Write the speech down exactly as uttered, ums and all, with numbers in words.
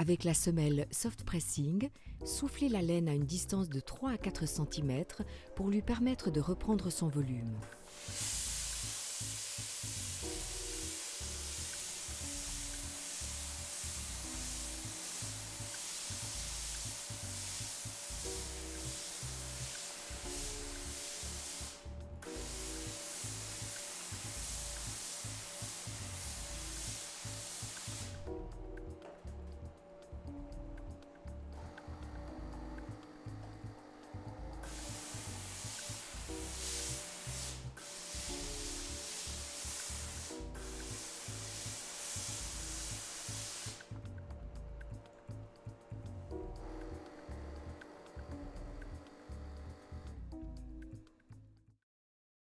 Avec la semelle soft pressing, soufflez la laine à une distance de trois à quatre centimètres pour lui permettre de reprendre son volume.